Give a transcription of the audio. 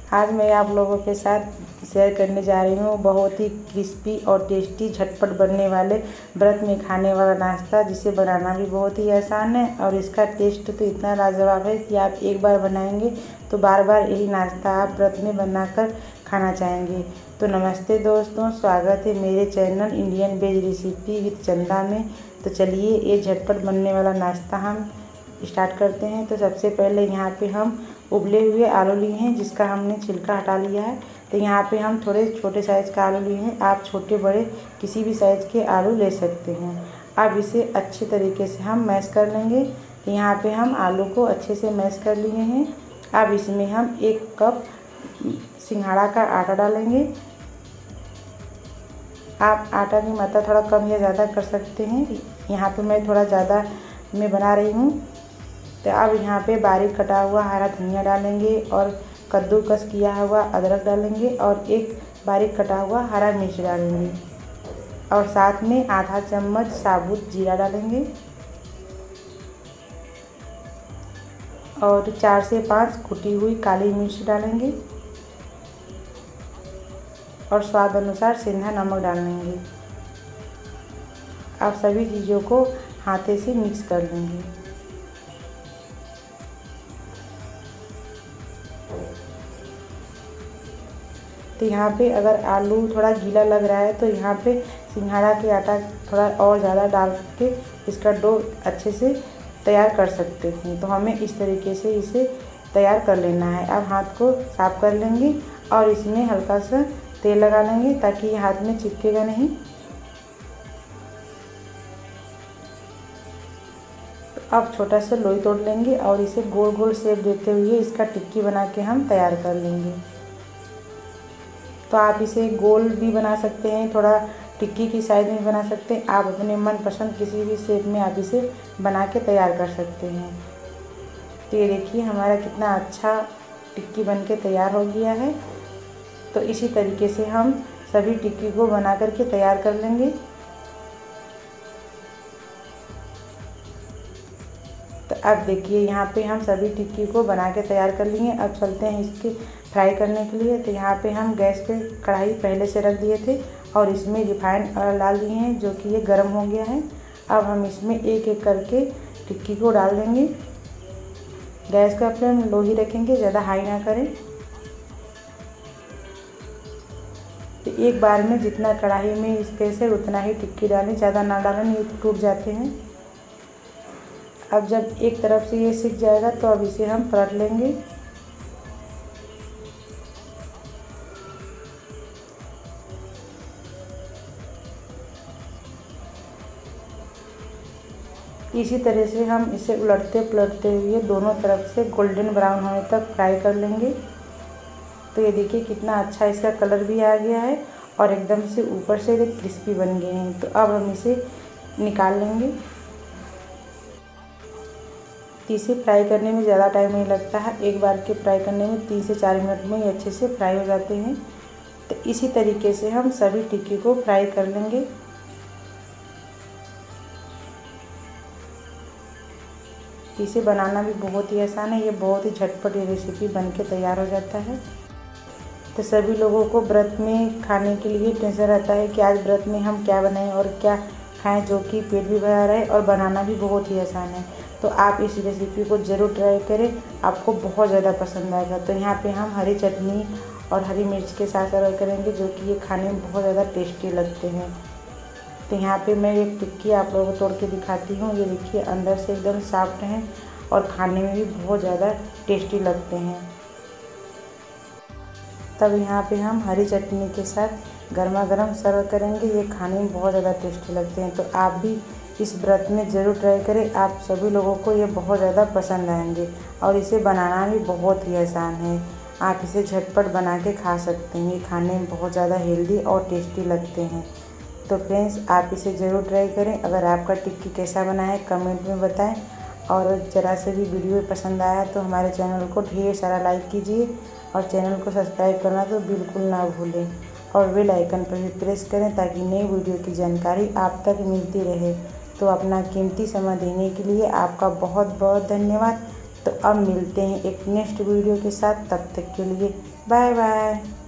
आज मैं आप लोगों के साथ शेयर करने जा रही हूँ बहुत ही क्रिस्पी और टेस्टी झटपट बनने वाले व्रत में खाने वाला नाश्ता, जिसे बनाना भी बहुत ही आसान है और इसका टेस्ट तो इतना लाजवाब है कि आप एक बार बनाएंगे तो बार बार यही नाश्ता आप व्रत में बनाकर खाना चाहेंगे। तो नमस्ते दोस्तों, स्वागत है मेरे channel Indian veg recipe with Chanda में। तो चलिए ये झटपट बनने वाला नाश्ता हम स्टार्ट करते हैं। तो सबसे पहले यहाँ पे हम उबले हुए आलू लिए हैं, जिसका हमने छिलका हटा लिया है। तो यहाँ पे हम थोड़े छोटे साइज़ का आलू लिए हैं, आप छोटे बड़े किसी भी साइज़ के आलू ले सकते हैं। अब इसे अच्छे तरीके से हम मैश कर लेंगे। तो यहाँ पे हम आलू को अच्छे से मैश कर लिए हैं। अब इसमें हम 1 कप सिंघाड़ा का आटा डालेंगे। आप आटा की मात्रा थोड़ा कम या ज़्यादा कर सकते हैं, यहाँ पे मैं थोड़ा ज़्यादा में बना रही हूँ। तो अब यहाँ पे बारीक कटा हुआ हरा धनिया डालेंगे और कद्दूकस किया हुआ अदरक डालेंगे और 1 बारीक कटा हुआ हरा मिर्च डालेंगे और साथ में आधा चम्मच साबुत जीरा डालेंगे और 4 से 5 कुटी हुई काली मिर्च डालेंगे और स्वाद अनुसार सेंधा नमक डालेंगे। आप सभी चीज़ों को हाथे से मिक्स कर लेंगे। तो यहाँ पे अगर आलू थोड़ा गीला लग रहा है तो यहाँ पे सिंघाड़ा के आटा थोड़ा और ज़्यादा डाल के इसका डो अच्छे से तैयार कर सकते हैं। तो हमें इस तरीके से इसे तैयार कर लेना है। अब हाथ को साफ कर लेंगे और इसमें हल्का सा तेल लगा लेंगे ताकि ये हाथ में चिपकेगा नहीं। तो अब छोटा सा लोई तोड़ लेंगे और इसे गोल गोल शेप देते हुए इसका टिक्की बना के हम तैयार कर लेंगे। तो आप इसे गोल भी बना सकते हैं, थोड़ा टिक्की की साइज़ में बना सकते हैं। आप अपने मनपसंद किसी भी शेप में आप इसे बना के तैयार कर सकते हैं। तो ये देखिए हमारा कितना अच्छा टिक्की बन के तैयार हो गया है। तो इसी तरीके से हम सभी टिक्की को बना करके तैयार कर लेंगे। तो अब देखिए यहाँ पे हम सभी टिक्की को बना के तैयार कर लिए। अब चलते हैं इसके फ्राई करने के लिए। तो यहाँ पे हम गैस पे कढ़ाई पहले से रख दिए थे और इसमें रिफाइंड ऑयल डाल दिए हैं, जो कि ये गर्म हो गया है। अब हम इसमें एक एक करके टिक्की को डाल देंगे। गैस का फ्लेम लो ही रखेंगे, ज़्यादा हाई ना करें। तो एक बार में जितना कढ़ाई में स्पेस है उतना ही टिक्की डालें, ज़्यादा ना डालें, नहीं तो टूट जाते हैं। अब जब एक तरफ से ये सिक जाएगा तो अब इसे हम पलट लेंगे। इसी तरह से हम इसे उलटते पलटते हुए दोनों तरफ से गोल्डन ब्राउन होने तक फ्राई कर लेंगे। तो ये देखिए कितना अच्छा इसका कलर भी आ गया है और एकदम से ऊपर से ये क्रिस्पी बन गए हैं। तो अब हम इसे निकाल लेंगे। तो इसे फ्राई करने में ज़्यादा टाइम नहीं लगता है, एक बार के फ्राई करने में 3 से 4 मिनट में ही अच्छे से फ्राई हो जाते हैं। तो इसी तरीके से हम सभी टिक्की को फ्राई कर लेंगे। इसे बनाना भी बहुत ही आसान है, ये बहुत ही झटपट ये रेसिपी बन के तैयार हो जाता है। तो सभी लोगों को व्रत में खाने के लिए टेंशन रहता है कि आज व्रत में हम क्या बनाएं और क्या खाएं, जो कि पेट भी भरा रहे और बनाना भी बहुत ही आसान है। तो आप इस रेसिपी को ज़रूर ट्राई करें, आपको बहुत ज़्यादा पसंद आएगा। तो यहाँ पे हम हरी चटनी और हरी मिर्च के साथ सर्व करेंगे, जो कि ये खाने में बहुत ज़्यादा टेस्टी लगते हैं। तो यहाँ पे मैं एक टिक्की आप लोगों को तोड़ के दिखाती हूँ। ये देखिए अंदर से एकदम सॉफ्ट हैं और खाने में भी बहुत ज़्यादा टेस्टी लगते हैं। तब यहाँ पे हम हरी चटनी के साथ गर्मा गर्म सर्व करेंगे, ये खाने में बहुत ज़्यादा टेस्टी लगते हैं। तो आप भी इस व्रत में ज़रूर ट्राई करें, आप सभी लोगों को ये बहुत ज़्यादा पसंद आएंगे और इसे बनाना भी बहुत ही आसान है। आप इसे झटपट बना के खा सकते हैं, ये खाने में बहुत ज़्यादा हेल्दी और टेस्टी लगते हैं। तो फ्रेंड्स आप इसे ज़रूर ट्राई करें। अगर आपका टिक्की कैसा बना है कमेंट में बताएं और ज़रा से भी वीडियो पसंद आया तो हमारे चैनल को ढेर सारा लाइक कीजिए और चैनल को सब्सक्राइब करना तो बिल्कुल ना भूलें और बेल आइकन पर भी प्रेस करें ताकि नई वीडियो की जानकारी आप तक मिलती रहे। तो अपना कीमती समय देने के लिए आपका बहुत बहुत धन्यवाद। तो अब मिलते हैं एक नेक्स्ट वीडियो के साथ, तब तक के लिए बाय बाय।